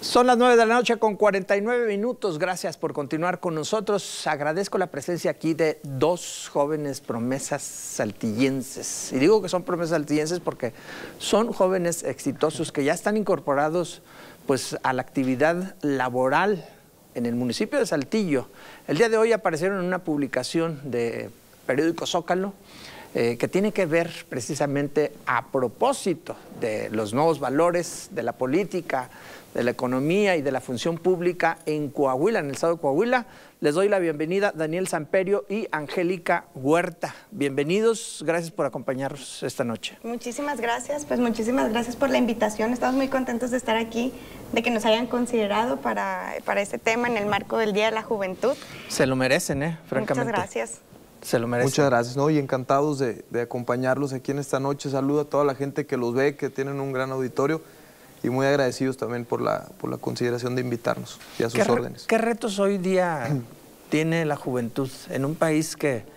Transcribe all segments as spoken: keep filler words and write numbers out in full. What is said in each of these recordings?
Son las nueve de la noche con cuarenta y nueve minutos. Gracias por continuar con nosotros. Agradezco la presencia aquí de dos jóvenes promesas saltillenses. Y digo que son promesas saltillenses porque son jóvenes exitosos que ya están incorporados pues, a la actividad laboral en el municipio de Saltillo. El día de hoy aparecieron en una publicación de periódico Zócalo eh, que tiene que ver precisamente a propósito de los nuevos valores de la política, de la economía y de la función pública en Coahuila, en el estado de Coahuila. Les doy la bienvenida Daniel Samperio y Angélica Huerta. Bienvenidos, gracias por acompañarnos esta noche. Muchísimas gracias, pues muchísimas gracias por la invitación. Estamos muy contentos de estar aquí, de que nos hayan considerado para, para este tema en el marco del Día de la Juventud. Se lo merecen, ¿eh? Francamente. Muchas gracias. Se lo merecen. Muchas gracias, ¿no? Y encantados de, de acompañarlos aquí en esta noche. Saludo a toda la gente que los ve, que tienen un gran auditorio. Y muy agradecidos también por la, por la consideración de invitarnos y a sus ¿Qué, órdenes. ¿Qué retos hoy día tiene la juventud en un país que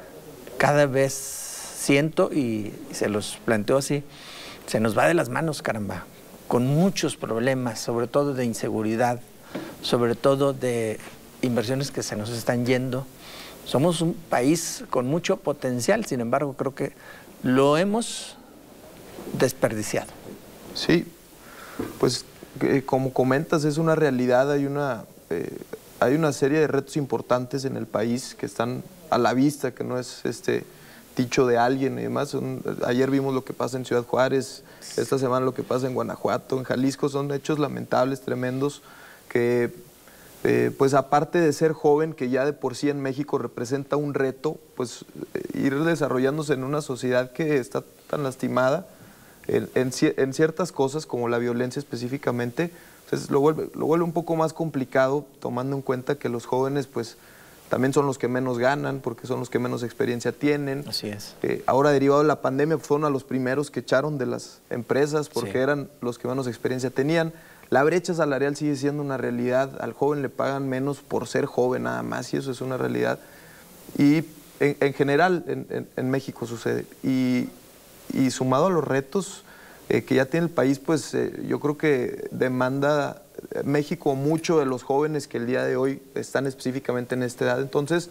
cada vez siento, y se los planteo así, se nos va de las manos, caramba, con muchos problemas, sobre todo de inseguridad, sobre todo de inversiones que se nos están yendo? Somos un país con mucho potencial, sin embargo, creo que lo hemos desperdiciado. Sí. Pues eh, como comentas, es una realidad, hay una, eh, hay una serie de retos importantes en el país que están a la vista, que no es este dicho de alguien y demás. Son, ayer vimos lo que pasa en Ciudad Juárez, esta semana lo que pasa en Guanajuato, en Jalisco. Son hechos lamentables, tremendos, que eh, pues aparte de ser joven, que ya de por sí en México representa un reto, pues eh, ir desarrollándose en una sociedad que está tan lastimada En, en, en ciertas cosas, como la violencia específicamente, entonces lo vuelve, lo vuelve un poco más complicado, tomando en cuenta que los jóvenes pues también son los que menos ganan, porque son los que menos experiencia tienen. Así es. Eh, ahora, derivado de la pandemia, fueron a los primeros que echaron de las empresas, porque sí, eran los que menos experiencia tenían. La brecha salarial sigue siendo una realidad, al joven le pagan menos por ser joven nada más, y eso es una realidad. Y en, en general en, en, en México sucede. Y, Y sumado a los retos eh, que ya tiene el país, pues eh, yo creo que demanda México mucho de los jóvenes que el día de hoy están específicamente en esta edad. Entonces,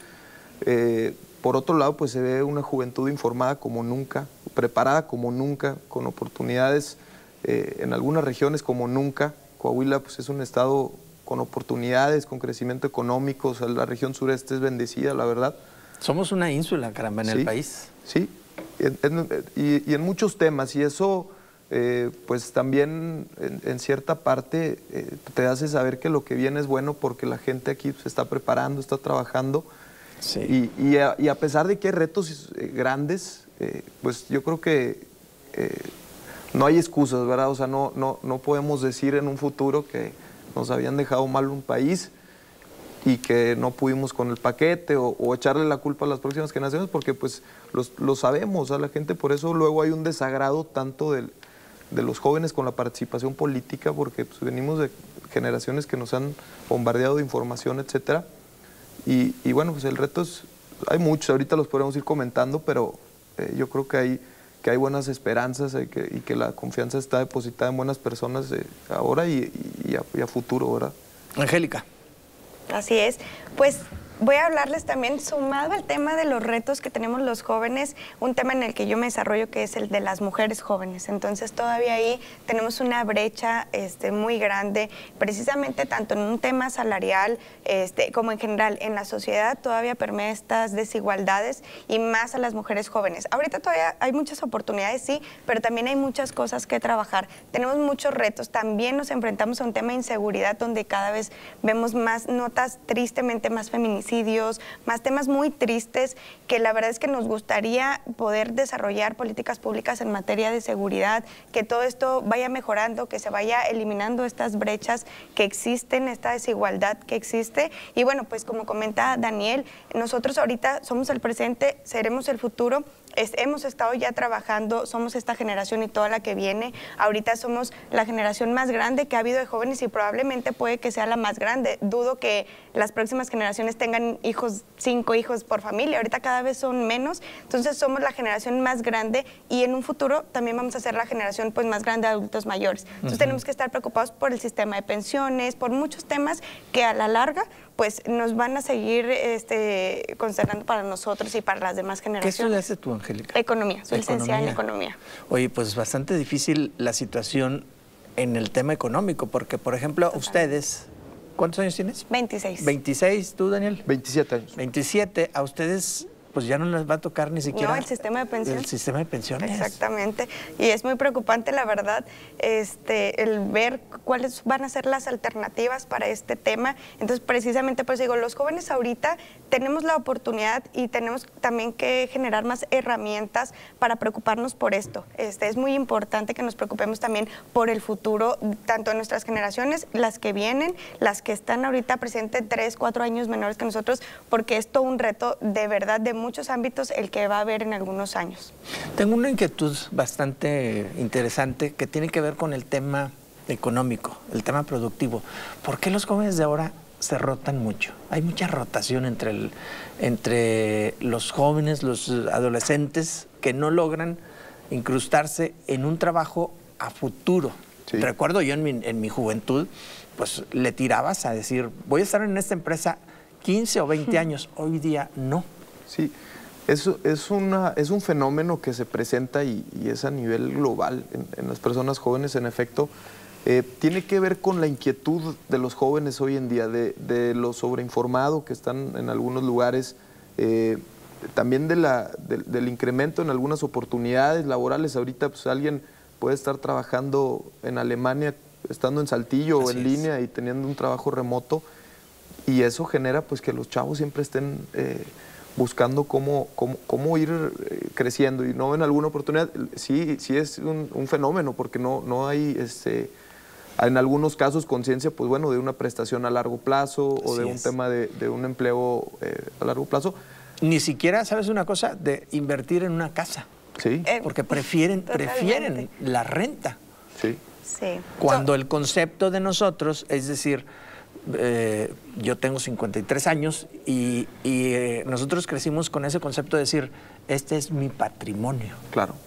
eh, por otro lado, pues se ve una juventud informada como nunca, preparada como nunca, con oportunidades eh, en algunas regiones como nunca. Coahuila pues es un estado con oportunidades, con crecimiento económico. O sea, la región sureste es bendecida, la verdad. Somos una ínsula, caramba, en sí, el país. Sí. En, en, y, y en muchos temas, y eso eh, pues también en, en cierta parte eh, te hace saber que lo que viene es bueno, porque la gente aquí se está preparando, está trabajando. Sí. y, y, a, y a pesar de que hay retos eh, grandes, eh, pues yo creo que eh, no hay excusas, ¿verdad? O sea, no, no, no podemos decir en un futuro que nos habían dejado mal un país y que no pudimos con el paquete, o, o echarle la culpa a las próximas generaciones, porque pues los, lo sabemos, a la gente, por eso luego hay un desagrado tanto del, de los jóvenes con la participación política, porque pues, venimos de generaciones que nos han bombardeado de información, etcétera. Y, y bueno, pues el reto es, hay muchos, ahorita los podemos ir comentando, pero eh, yo creo que hay, que hay buenas esperanzas eh, que, y que la confianza está depositada en buenas personas eh, ahora y, y, a, y a futuro, ¿verdad? Angélica. Así es, pues voy a hablarles también, sumado al tema de los retos que tenemos los jóvenes, un tema en el que yo me desarrollo, que es el de las mujeres jóvenes. Entonces todavía ahí tenemos una brecha este, muy grande, precisamente tanto en un tema salarial este, como en general en la sociedad. Todavía permea estas desigualdades, y más a las mujeres jóvenes. Ahorita todavía hay muchas oportunidades, sí, pero también hay muchas cosas que trabajar. Tenemos muchos retos, también nos enfrentamos a un tema de inseguridad, donde cada vez vemos más notas tristemente más feministas, más temas muy tristes, que la verdad es que nos gustaría poder desarrollar políticas públicas en materia de seguridad, que todo esto vaya mejorando, que se vaya eliminando estas brechas que existen, esta desigualdad que existe. Y bueno, pues como comenta Daniel, nosotros ahorita somos el presente, seremos el futuro. Es, hemos estado ya trabajando, somos esta generación y toda la que viene. Ahorita somos la generación más grande que ha habido de jóvenes y probablemente puede que sea la más grande. Dudo que las próximas generaciones tengan hijos, cinco hijos por familia. Ahorita cada vez son menos. Entonces somos la generación más grande y en un futuro también vamos a ser la generación pues, más grande de adultos mayores. Entonces uh-huh. tenemos que estar preocupados por el sistema de pensiones, por muchos temas que a la larga pues nos van a seguir este, consternando para nosotros y para las demás generaciones. ¿Qué estudiaste tú, Angélica? Economía, soy licenciada en Economía. Oye, pues bastante difícil la situación en el tema económico, porque, por ejemplo, Totalmente. ustedes, ¿cuántos años tienes? veintiséis. ¿veintiséis tú, Daniel? veintisiete años. veintisiete, a ustedes pues ya no les va a tocar ni siquiera... No, el sistema de pensiones. El sistema de pensiones. Exactamente. Y es muy preocupante, la verdad, este, el ver cuáles van a ser las alternativas para este tema. Entonces, precisamente, pues digo, los jóvenes ahorita tenemos la oportunidad y tenemos también que generar más herramientas para preocuparnos por esto. Este, es muy importante que nos preocupemos también por el futuro, tanto de nuestras generaciones, las que vienen, las que están ahorita presentes tres, cuatro años menores que nosotros, porque es todo un reto de verdad de muchos ámbitos el que va a haber en algunos años. Tengo una inquietud bastante interesante que tiene que ver con el tema económico, el tema productivo. ¿Por qué los jóvenes de ahora se rotan mucho? Hay mucha rotación entre, el, entre los jóvenes, los adolescentes que no logran incrustarse en un trabajo a futuro. Sí. Recuerdo yo en mi, en mi juventud, pues le tirabas a decir, voy a estar en esta empresa quince o veinte años, hoy día no. Sí, es, es, una, es un fenómeno que se presenta y, y es a nivel global en, en las personas jóvenes, en efecto. Eh, tiene que ver con la inquietud de los jóvenes hoy en día, de, de lo sobreinformado que están en algunos lugares, eh, también de la, de, del incremento en algunas oportunidades laborales. Ahorita pues, alguien puede estar trabajando en Alemania, estando en Saltillo Así o en es. línea y teniendo un trabajo remoto, y eso genera pues, que los chavos siempre estén... Eh, buscando cómo, cómo, cómo ir creciendo y no ven alguna oportunidad. Sí, sí es un, un fenómeno porque no, no hay, este, en algunos casos, conciencia, pues bueno, de una prestación a largo plazo o Así de un es. tema de, de un empleo eh, a largo plazo. Ni siquiera, ¿sabes una cosa? De invertir en una casa. Sí. Eh, porque prefieren, prefieren la renta. Sí. Sí. Cuando el concepto de nosotros, es decir, Eh, yo tengo cincuenta y tres años y, y eh, nosotros crecimos con ese concepto de decir, este es mi patrimonio. Claro.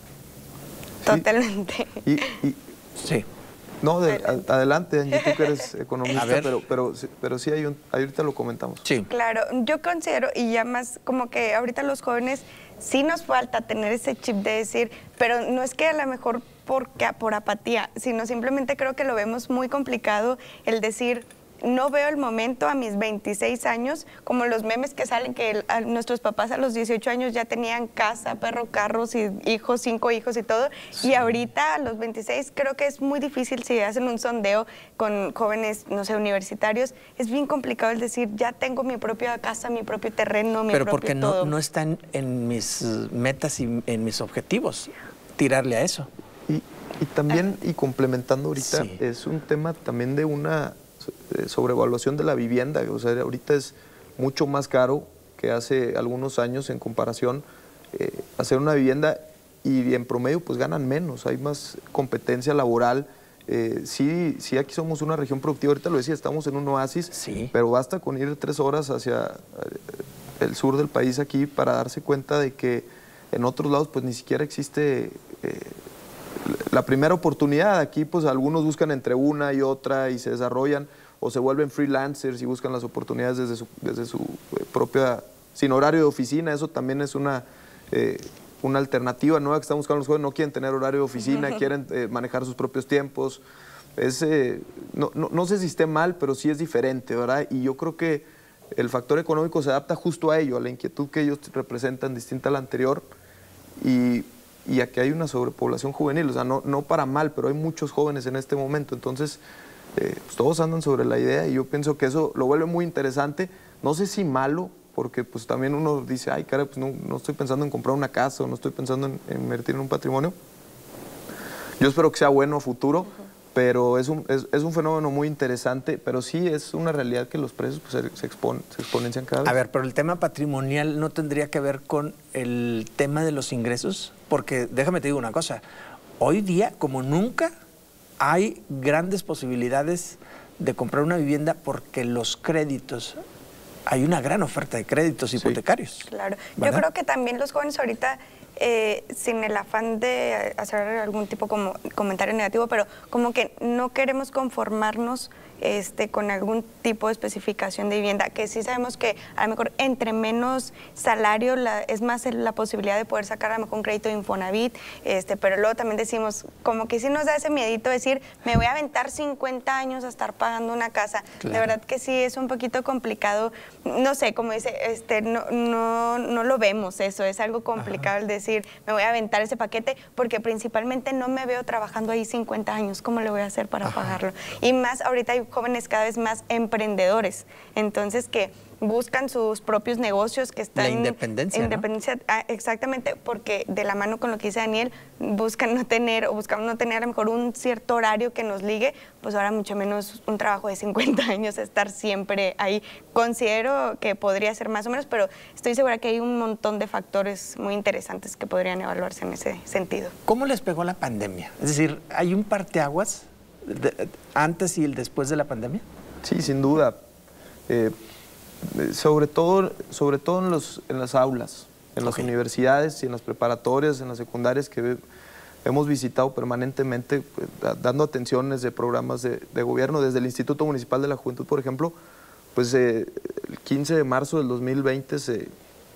Totalmente. Sí. Y, y, sí. No, de, a, adelante, Angie, tú que eres economista, pero, pero, pero sí hay un, ahorita lo comentamos. Sí. Claro, yo considero, y ya más como que ahorita los jóvenes sí nos falta tener ese chip de decir, pero no es que a lo mejor porque, por apatía, sino simplemente creo que lo vemos muy complicado el decir, no veo el momento a mis veintiséis años, como los memes que salen que el, a nuestros papás a los dieciocho años ya tenían casa, perro, carros y hijos, cinco hijos y todo. Sí. Y ahorita a los veintiséis creo que es muy difícil si hacen un sondeo con jóvenes, no sé, universitarios. Es bien complicado el decir, ya tengo mi propia casa, mi propio terreno, mi Pero propio porque todo. no, no están en mis metas y en mis objetivos tirarle a eso. Y, y también, y complementando ahorita, Sí. es un tema también de una... sobrevaluación de la vivienda. O sea, ahorita es mucho más caro que hace algunos años en comparación eh, hacer una vivienda, y en promedio pues ganan menos, hay más competencia laboral. Eh, sí, sí, aquí somos una región productiva, ahorita lo decía, estamos en un oasis, sí. pero basta con ir tres horas hacia el sur del país aquí para darse cuenta de que en otros lados pues ni siquiera existe eh, la primera oportunidad. Aquí pues algunos buscan entre una y otra y se desarrollan o se vuelven freelancers y buscan las oportunidades desde su, desde su propia, sin horario de oficina. Eso también es una, eh, una alternativa nueva que están buscando los jóvenes. No quieren tener horario de oficina, quieren eh, manejar sus propios tiempos. Es, eh, no, no, no sé si esté mal, pero sí es diferente, ¿verdad? Y yo creo que el factor económico se adapta justo a ello, a la inquietud que ellos representan distinta a la anterior, y y a que hay una sobrepoblación juvenil, o sea, no, no para mal, pero hay muchos jóvenes en este momento, entonces eh, pues todos andan sobre la idea y yo pienso que eso lo vuelve muy interesante, no sé si malo, porque pues también uno dice, ay, cara, pues no, no estoy pensando en comprar una casa o no estoy pensando en, en invertir en un patrimonio. Yo espero que sea bueno a futuro, uh-huh. pero es un, es, es un fenómeno muy interesante, pero sí es una realidad que los precios pues, se, se, expon, se exponencian cada vez. A ver, pero el tema patrimonial no tendría que ver con el tema de los ingresos, porque déjame te digo una cosa, hoy día como nunca hay grandes posibilidades de comprar una vivienda porque los créditos, hay una gran oferta de créditos hipotecarios. Sí. Claro, ¿verdad? Yo creo que también los jóvenes ahorita, eh, sin el afán de hacer algún tipo como comentario negativo, pero como que no queremos conformarnos este, con algún tipo de especificación de vivienda, que sí sabemos que a lo mejor entre menos salario la, es más la posibilidad de poder sacar a lo mejor un crédito de Infonavit, este, pero luego también decimos, como que sí nos da ese miedito decir, me voy a aventar cincuenta años a estar pagando una casa. Claro. De verdad que sí es un poquito complicado, no sé, como dice, este, no, no, no lo vemos eso, es algo complicado. Ajá. El decir, me voy a aventar ese paquete, porque principalmente no me veo trabajando ahí cincuenta años, ¿cómo le voy a hacer para Ajá. pagarlo? Y más ahorita hay jóvenes cada vez más emprendedores, entonces que buscan sus propios negocios, que están... La independencia, independencia, ¿no? ah, exactamente, porque de la mano con lo que dice Daniel, buscan no tener, o buscan no tener a lo mejor un cierto horario que nos ligue, pues ahora mucho menos un trabajo de cincuenta años, estar siempre ahí. Considero que podría ser más o menos, pero estoy segura que hay un montón de factores muy interesantes que podrían evaluarse en ese sentido. ¿Cómo les pegó la pandemia? Es decir, ¿hay un parteaguas de, antes y el después de la pandemia? Sí, sin duda. Eh, sobre todo, sobre todo en, los, en las aulas, en las okay. universidades y en las preparatorias, en las secundarias que hemos visitado permanentemente, pues, dando atenciones de programas de, de gobierno, desde el Instituto Municipal de la Juventud, por ejemplo, pues eh, el quince de marzo del dos mil veinte se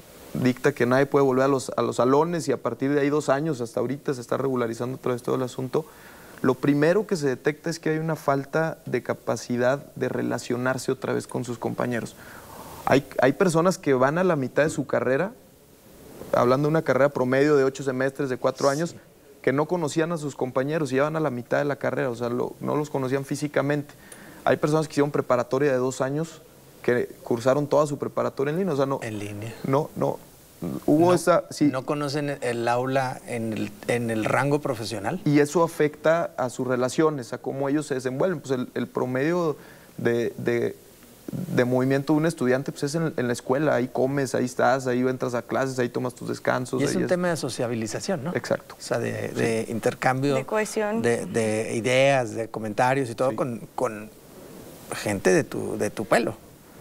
dicta que nadie puede volver a los, a los salones, y a partir de ahí dos años, hasta ahorita se está regularizando otra vez todo el asunto. Lo primero que se detecta es que hay una falta de capacidad de relacionarse otra vez con sus compañeros. Hay, hay personas que van a la mitad de su carrera, hablando de una carrera promedio de ocho semestres, de cuatro años, sí. que no conocían a sus compañeros y ya van a la mitad de la carrera, o sea, lo, no los conocían físicamente. Hay personas que hicieron preparatoria de dos años, que cursaron toda su preparatoria en línea, o sea, no... En línea. No, no, hubo no, esa... Sí. ¿No conocen el aula en el, en el rango profesional? Y eso afecta a sus relaciones, a cómo ellos se desenvuelven. Pues el, el promedio de, de, de movimiento de un estudiante pues es en, en la escuela, ahí comes, ahí estás, ahí entras a clases, ahí tomas tus descansos. Y es un es... tema de sociabilización, ¿no? Exacto. O sea, de, de sí. intercambio. De cohesión. De, de ideas, de comentarios y todo sí. con, con gente de tu, de tu pelo.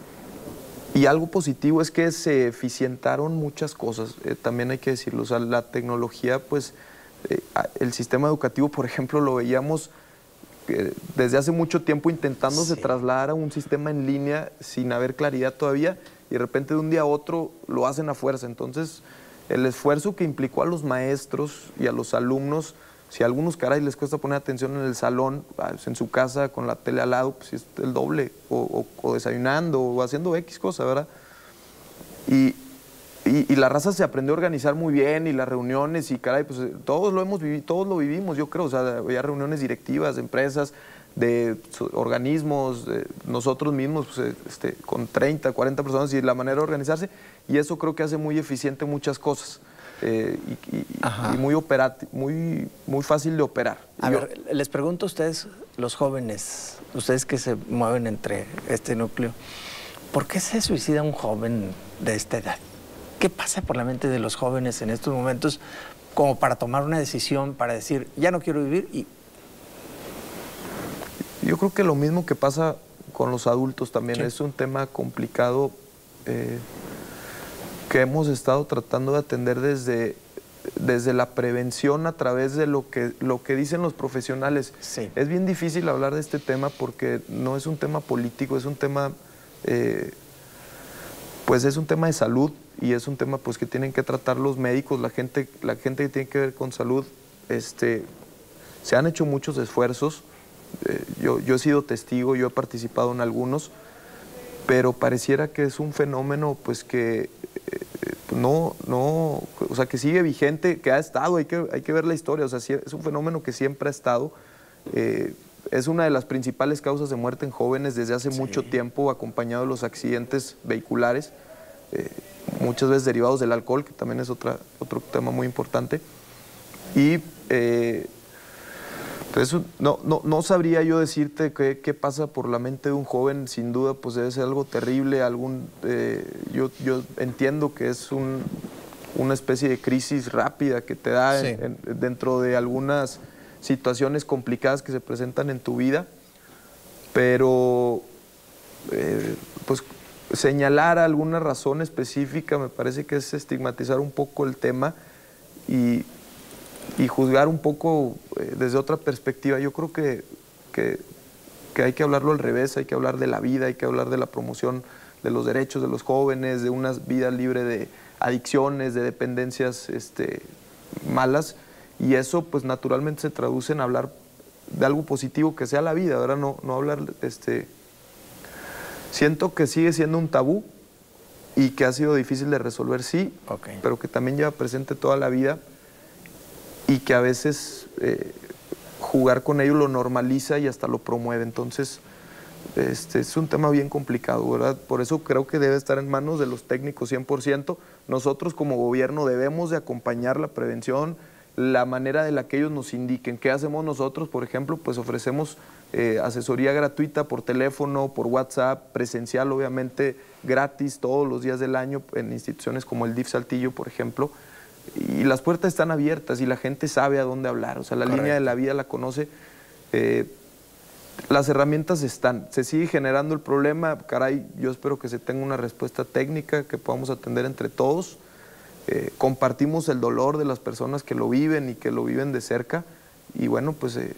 Y algo positivo es que se eficientaron muchas cosas, eh, también hay que decirlo, o sea, la tecnología, pues, eh, el sistema educativo, por ejemplo, lo veíamos eh, desde hace mucho tiempo intentándose sí. trasladar a un sistema en línea sin haber claridad todavía, y de repente de un día a otro lo hacen a fuerza. Entonces, el esfuerzo que implicó a los maestros y a los alumnos, si a algunos caray les cuesta poner atención en el salón, en su casa con la tele al lado, pues es el doble, o, o, o desayunando, o haciendo X cosa, ¿verdad? Y, y, y la raza se aprendió a organizar muy bien, y las reuniones, y caray, pues todos lo hemos vivido, todos lo vivimos, yo creo, o sea, había reuniones directivas de empresas, de organismos, de nosotros mismos, pues, este, con treinta, cuarenta personas, y la manera de organizarse, y eso creo que hace muy eficiente muchas cosas. Eh, y, y, y muy, muy, muy fácil de operar. A Yo, ver, les pregunto a ustedes, los jóvenes, ustedes que se mueven entre este núcleo, ¿por qué se suicida un joven de esta edad? ¿Qué pasa por la mente de los jóvenes en estos momentos como para tomar una decisión, para decir, ya no quiero vivir? Y... Yo creo que lo mismo que pasa con los adultos también, sí. es un tema complicado, eh, que hemos estado tratando de atender desde, desde la prevención a través de lo que, lo que dicen los profesionales. Sí. Es bien difícil hablar de este tema porque no es un tema político, es un tema, eh, pues es un tema de salud, y es un tema pues que tienen que tratar los médicos, la gente, la gente que tiene que ver con salud. Este, se han hecho muchos esfuerzos, eh, yo, yo he sido testigo, yo he participado en algunos, pero pareciera que es un fenómeno pues que no, no, o sea, que sigue vigente, que ha estado, hay que, hay que ver la historia, o sea, es un fenómeno que siempre ha estado, eh, es una de las principales causas de muerte en jóvenes desde hace sí. mucho tiempo, acompañado de los accidentes vehiculares, eh, muchas veces derivados del alcohol, que también es otra, otro tema muy importante, y eh, Entonces, no, no, no sabría yo decirte qué, qué pasa por la mente de un joven. Sin duda, pues debe ser algo terrible. Algún, eh, yo, yo entiendo que es un, una especie de crisis rápida que te da sí. en, en, dentro de algunas situaciones complicadas que se presentan en tu vida, pero eh, pues señalar alguna razón específica me parece que es estigmatizar un poco el tema y y juzgar un poco eh, desde otra perspectiva. Yo creo que, que, que hay que hablarlo al revés, hay que hablar de la vida, hay que hablar de la promoción de los derechos de los jóvenes, de una vida libre de adicciones, de dependencias este, malas, y eso pues naturalmente se traduce en hablar de algo positivo que sea la vida, ¿verdad? No, no hablar, este... Siento que sigue siendo un tabú y que ha sido difícil de resolver, sí, okay. pero que también lleva presente toda la vida, y que a veces eh, jugar con ello lo normaliza y hasta lo promueve. Entonces, este, es un tema bien complicado, ¿verdad? Por eso creo que debe estar en manos de los técnicos cien por ciento. Nosotros como gobierno debemos de acompañar la prevención, la manera de la que ellos nos indiquen. ¿Qué hacemos nosotros? Por ejemplo, pues ofrecemos eh, asesoría gratuita por teléfono, por WhatsApp, presencial, obviamente, gratis todos los días del año en instituciones como el D I F Saltillo, por ejemplo. Y las puertas están abiertas y la gente sabe a dónde hablar, o sea, la Correcto. Línea de la vida la conoce, eh, las herramientas están, se sigue generando el problema, caray, yo espero que se tenga una respuesta técnica que podamos atender entre todos, eh, compartimos el dolor de las personas que lo viven y que lo viven de cerca, y bueno, pues eh,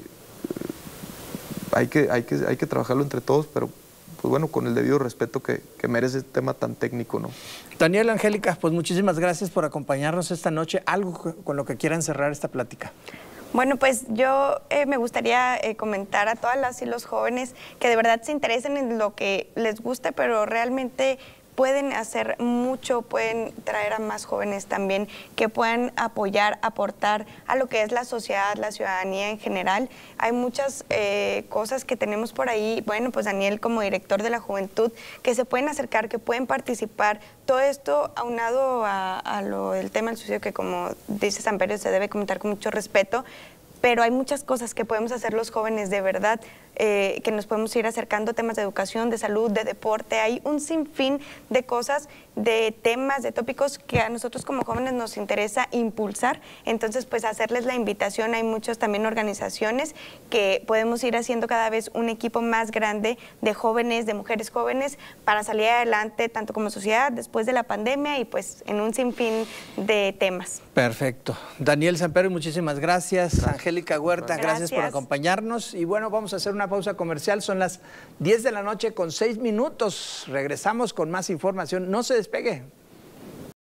hay, que, hay, que, hay que trabajarlo entre todos, pero pues bueno, con el debido respeto que, que merece este tema tan técnico, ¿no? Daniel, Angélica, pues muchísimas gracias por acompañarnos esta noche. ¿Algo con lo que quieran cerrar esta plática? Bueno, pues yo eh, me gustaría eh, comentar a todas las y los jóvenes que de verdad se interesen en lo que les guste, pero realmente pueden hacer mucho, pueden traer a más jóvenes también que puedan apoyar, aportar a lo que es la sociedad, la ciudadanía en general. Hay muchas eh, cosas que tenemos por ahí, bueno, pues Daniel como director de la juventud, que se pueden acercar, que pueden participar. Todo esto aunado a, a lo del tema del suicidio, que como dice Samperio se debe comentar con mucho respeto, pero hay muchas cosas que podemos hacer los jóvenes de verdad, eh, que nos podemos ir acercando a temas de educación, de salud, de deporte. Hay un sinfín de cosas, de temas, de tópicos que a nosotros como jóvenes nos interesa impulsar. Entonces, pues hacerles la invitación. Hay muchas también organizaciones que podemos ir haciendo cada vez un equipo más grande de jóvenes, de mujeres jóvenes, para salir adelante tanto como sociedad después de la pandemia y pues en un sinfín de temas. Perfecto. Daniel Samperio, muchísimas gracias. gracias. Angélica Huerta, gracias. gracias por acompañarnos. Y bueno, vamos a hacer una pausa comercial. Son las diez de la noche con seis minutos. Regresamos con más información. No se despegue.